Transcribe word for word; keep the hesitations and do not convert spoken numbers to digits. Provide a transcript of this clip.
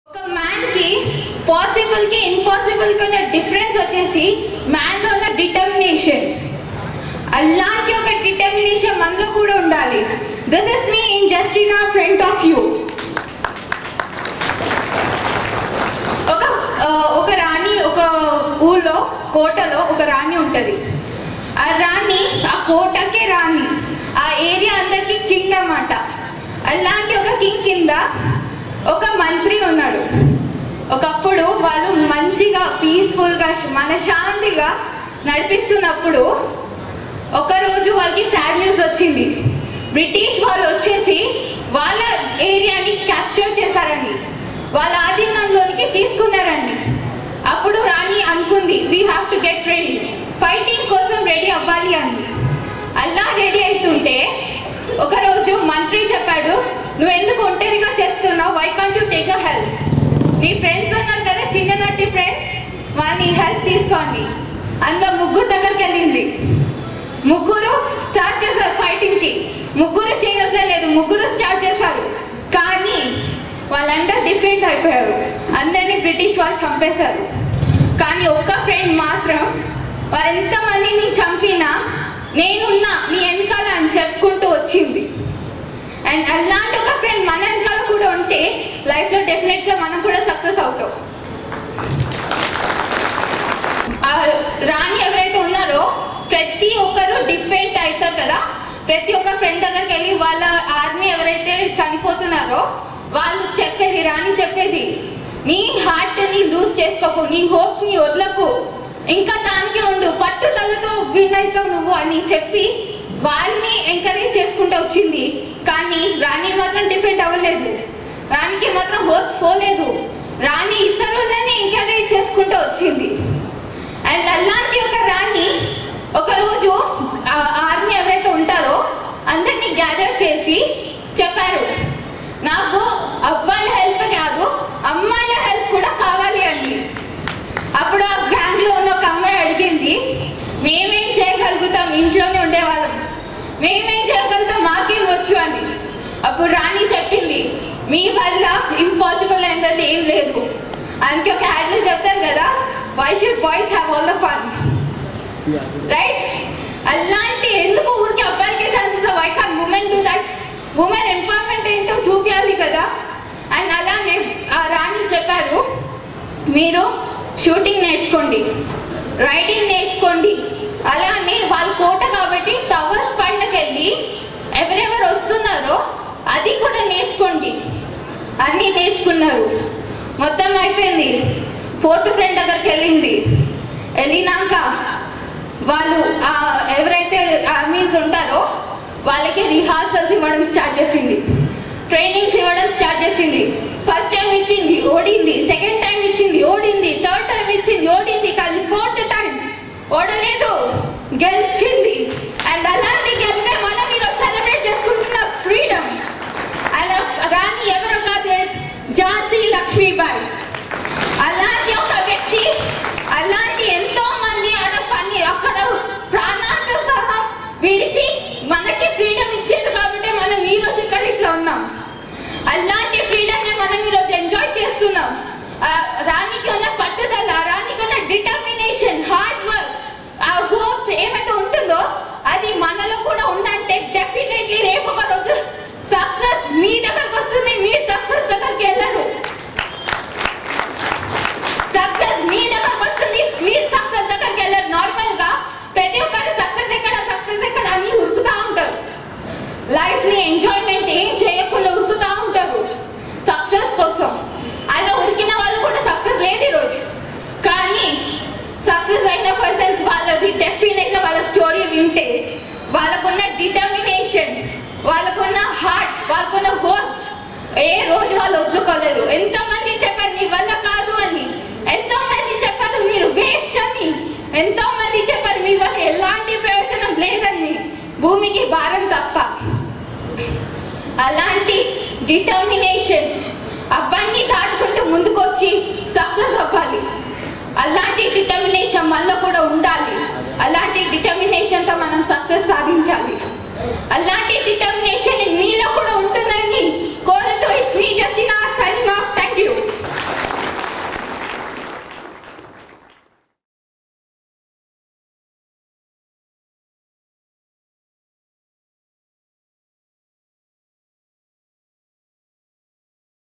ఒక మ్యాన్ కి పాసిబుల్ కి ఇంపాసిబుల్ కి ఉన్న డిఫరెన్స్ వచ్చేసి మ్యాన్ లో ఉన్న డిటర్మినేషన్. అలాంటి ఒక డిటర్మినేషన్ మనలో కూడా ఉండాలి. This is me in just in front of you. ఒక ఒక రాణి, ఒక ఊళ్ళో కోటలో ఒక రాణి ఉంటుంది. ఆ రాణి ఆ కోటకే రాణి, ఆ ఏరియా అందరికి కింగ్ అన్నమాట. అలాంటి ఒక కింగ్ కింద ఒక మంత్రి ఉన్నాడు. ఒకప్పుడు వాళ్ళు మంచిగా పీస్ఫుల్గా మనశాంతిగా నడిపిస్తున్నప్పుడు ఒకరోజు వాళ్ళకి సాడ్ న్యూస్ వచ్చింది. బ్రిటిష్ వాళ్ళు వచ్చేసి వాళ్ళ ఏరియాని క్యాప్చర్ చేశారని, వాళ్ళ ఆధీనంలోనికి తీసుకున్నారని. అప్పుడు రాణి అనుకుంది, we have to get ready, fighting కోసం రెడీ అవ్వాలి అని. అలా రెడీ అవుతుంటే ఒకరోజు మంత్రి చెప్పాడు, నువ్వు ఎందుకు ఒంటరిగా చేస్తున్నావు, why can't you take a help? నీ ఫ్రెండ్స్ ఉన్నారు కదా, చిన్ననాటి ఫ్రెండ్స్, వాళ్ళని హెల్ప్ తీసుకోండి. అందులో ముగ్గురు దగ్గరికి వెళ్ళింది. ముగ్గురు స్టార్ట్ చేశారు ఫైటింగ్కి. ముగ్గురు చేయగలలేదు, ముగ్గురు స్టార్ట్ చేశారు. కానీ వాళ్ళంతా డిఫెండ్ అయిపోయారు. అందరినీ బ్రిటిష్ వాళ్ళు చంపేశారు. కానీ ఒక్క ఫ్రెండ్ మాత్రం వాళ్ళు ఎంతమందిని చంపినా నేనున్నా నీ వెనకాల అని చెప్పుకుంటూ వచ్చింది. అండ్ అలాంటి ఒక ఫ్రెండ్ మన వెనకాల కూడా ఉంటే లైఫ్లో డెఫినెట్గా మనం కూడా సక్సెస్ అవుతాం. రాణి ఎవరైతే ఉన్నారో ప్రతి ఒక్కరు డిఫెండ్ అవుతారు కదా. ప్రతి ఒక్క ఫ్రెండ్ దగ్గరికి వెళ్ళి వాళ్ళ ఆర్మీ ఎవరైతే చనిపోతున్నారో వాళ్ళు చెప్పేది, రాణి చెప్పేది, నీ హార్ట్ని లూజ్ చేసుకోకు, నీ హోప్స్ని వదలకు, ఇంకా దానికి ఉండు, పట్టుదలతో విన్ అవుతావు నువ్వు అని చెప్పి వాళ్ళని ఎంకరేజ్ చేసుకుంటూ వచ్చింది. కానీ రాణి మాత్రం డిఫెండ్ అవ్వలేదు. రాణికి మాత్రం హోప్స్ పోలేదు. రాణి ఇతరులని ఎంకరేజ్ చేసుకుంటూ వచ్చింది. అండ్ అలాంటి ఒక రాణి ఒకరోజు ఆర్మీ ఎవరైతే ఉంటారో అందరినీ గ్యాదర్ చేసి చెప్పారు, నాకు అబ్బాయిల హెల్ప్ కాదు, అమ్మాయిల హెల్ప్ కూడా కావాలి అని. అప్పుడు ఆ గ్యాంగ్లో ఉన్న ఒక అమ్మాయి అడిగింది, మేమేం చేయగలుగుతాం, ఇంట్లోనే ఉండేవాళ్ళం, మేమేం చేయగలుగుతాం, మాకేం వచ్చు అని. అప్పుడు రాణి చెప్పింది, మీ వల్ల ఇంపాసిబుల్ అయినది ఏం లేదు. అందుకే ఒక హ్యాండిల్ చెప్తారు కదా, why should boys have all the fun, right? అలాంటి ఎందుకు ఊరికి అబ్బాయికే chances, why can't women do that? Women empowerment ఏంటో చూపించాలి కదా. అండ్ అలానే ఆ రాణి చెప్పారు, మీరు షూటింగ్ నేర్చుకోండి, రైడింగ్ నేర్చుకోండి, అలానే వాళ్ళ కోట కాబట్టి టవర్స్ పైనకి వెళ్ళి ఎవరెవరు వస్తున్నారో అది కూడా నేర్చుకోండి. అన్నీ నేర్చుకున్నారు. మొత్తం అయిపోయింది. ఫోర్త్ ఫ్రెండ్ దగ్గరికి వెళ్ళింది. వెళ్ళినాక వాళ్ళు ఎవరైతే ఆర్మీస్ ఉంటారో వాళ్ళకి రిహార్సల్స్ ఇవ్వడం స్టార్ట్ చేసింది, ట్రైనింగ్స్ ఇవ్వడం స్టార్ట్ చేసింది. ఫస్ట్ టైం ఇచ్చింది, ఓడింది. సెకండ్ టైం ఇచ్చింది, ఓడింది. థర్డ్ టైం ఇచ్చింది, ఓడింది. కానీ ఫోర్త్ టైం ఓడలేదు, గెలిచింది. అండ్ అలాంటి గెలిపే మనం ఈరోజు సెలబ్రేట్ చేసుకుంటున్న ఫ్రీడమ్. అండ్ రాణి ఎవరు కాదు, ఝాన్సీ లక్ష్మీబాయి. అలాంటి ఒక వ్యక్తి, అలాంటి ఎంతో మంది ఆడ పని అక్కడ ప్రాణాలతో సహా విడిచి మనకి ఫ్రీడమ్ ఇచ్చారు కాబట్టి మనం ఈరోజు ఇక్కడ ఇట్లా ఉన్నాం. అలాంటి ఫ్రీడమ్ని మనం ఈరోజు ఎంజాయ్ చేస్తున్నాం. రాణికి ఉన్న పట్టుదల, రాణికి ఉన్న డిటర్మినేషన్, హార్డ్ వర్క్, ఆ హోప్ ఏమైతే ఉంటుందో అది మనలో కూడా ఉందంటే డెఫినెట్లీ రేపు ఒక రోజు సక్సెస్ మీ దగ్గరకు వస్తుంది. మీరు సక్సెస్ దగ్గరికి వెళ్ళరు, సక్సెస్ మీ దగ్గరకు వస్తుంది, మీరు సక్సెస్ దగ్గరికి వెళ్ళరు. నార్మల్ గా ప్రతి ఒక్కరు సక్సెస్ ఎక్కడ సక్సెస్ ఎక్కడ అని ఉరుకుతా ఉంటారు. లైఫ్ ని ఎంజాయ్మెంట్ ఏం చేయకుండా ఉరుకుతా ఉంటారు సక్సెస్ కోసం. అలా ఉరికిన వాళ్ళు కూడా సక్సెస్ లేదు ఈరోజు. కానీ సక్సెస్ అయిన పర్సన్స్ వాళ్ళది డెఫినెట్ గా వాళ్ళ స్టోరీ వింటే వాళ్ళకున్న డిటర్మినేషన్, వాళ్ళకున్న హార్ట్, వాళ్ళకున్న హోప్స్ ఏ రోజు వాళ్ళు వదులుకోలేదు. ఎంతో మంది చెప్పారు మీ వల్ల కాదు అని, ఎంతో మంది చెప్పారు మీరు వేస్ట్ అని, ఎంతో మంది చెప్పారు మీ వల్ల ఎలాంటి ప్రయోజనం లేదని, భూమికి భారం తప్ప. అలాంటి డిటర్మినేషన్ అబ్బాయిని దాటుకుంటూ ముందుకొచ్చి సక్సెస్ అవ్వాలి. అలాంటి డిటర్మినేషన్ మనలో కూడా ఉండాలి. అలాంటి డిటర్మినేషన్తో మనం సక్సెస్ సాధించాలి. అలాంటి డిటర్మినేషన్ మీలో కూడా